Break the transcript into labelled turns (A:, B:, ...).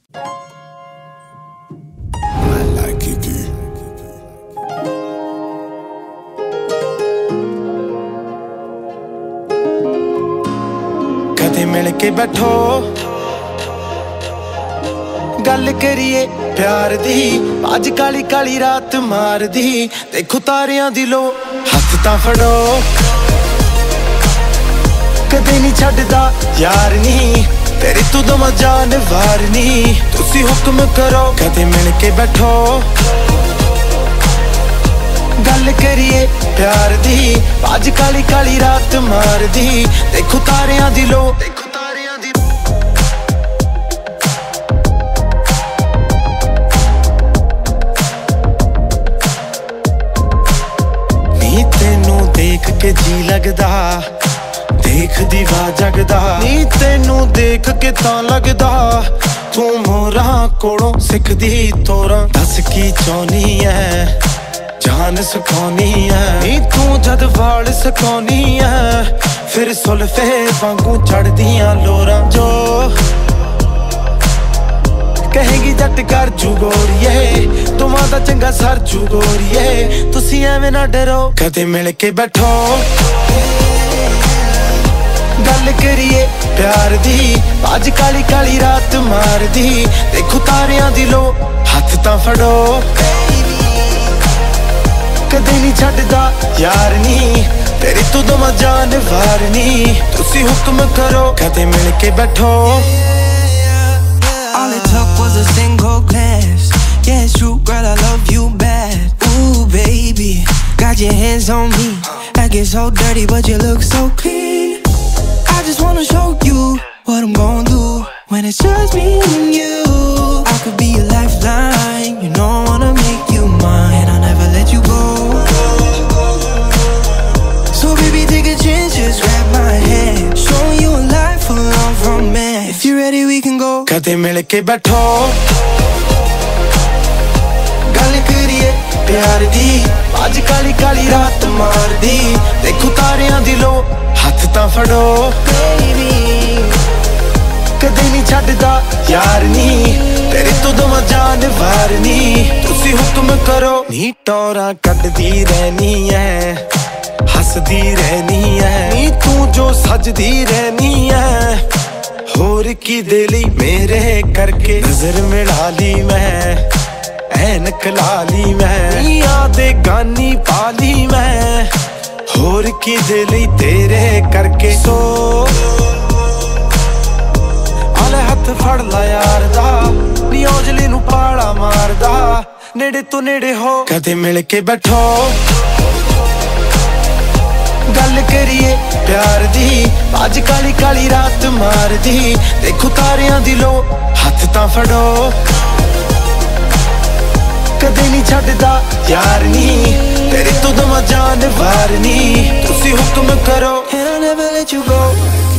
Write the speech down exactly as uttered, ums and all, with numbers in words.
A: कदे मिल के बैठो गल करिए प्यार दी, अज काली काली रात मार दी। देखो तारियां दी लो हथ तां फड़ो, कदे नहीं छड्डदा यार नी तेरी तू दम जान वार नी। तुसी हुक्म करो कदे मिल के बैठो गल करिए प्यार दी, अज काली काली रात मार दी। देखो तारियां दी लो देख के जी लगदा, देख दीवा जगदा नी तेनू देख के तां लगदा। तू मोरा कोलों सिखदी तोरा, दस की चाहनी है जान सुखानी है नी तू जद वाल सुखानी है। फिर सुल्फे वांगू चढ़दियां लोरा, जो कहेगी जट कर जू गोरिए, तुमां दा चंगा सर जू गोरिए। तुसी एवें ना डरो कदे मिल के बैठो गल करिए प्यार दी, अज काली काली रात मार दी। देखो तारियां दी लो हथ तां फड़ो, कदे नहीं छड्डदा यार नी तेरी तू दम जान वार नी। तुसी हुक्म करो कदे मिल के बैठो।
B: All it took was a single glance. Yeah, it's true, girl, I love you bad. Ooh, baby, got your hands on me. I get so dirty, but you look so clean. I just wanna show you what I'm gonna do when it's just me and you. I could be your lifeline, you know I wanna make you mine. I'll never let you go. So baby, take a chance, just grab my hand, showing you a life full of romance. If you're ready, we can go.
A: कदे मिल के बैठो गल करिए प्यार दी, अज काली काली रात मार दी। देखो तारियां दी लो हथ तां फड़ो, कदे नहीं छड्डदा यार नी तेरी तू दम जान वार नी। तुसी हुक्म करो नी टोरा कड्डदी रहनी है, हसदी रहनी है नी तू जो सजदी रहनी है। होर की दिली मेरे करके नजर मिला ली मैं, ऐनक ला ली मैं यादे गानी पाली मैं। होर की दिली तेरे करके सो आले हथ फड़ ला यार दा, नी औजली नू पाला मारदा। नेड़े तो नेड़े हो कदे मिल के बैठो गल करिए प्यार दी, अज काली काली रात मार दी। देखो तारियां दी लो हथ तां फड़ो, कदे नहीं छड्डदा यार नी तेरी तू दम जान वार नी। तुसी हुक्म करो
B: And I'll never let you go.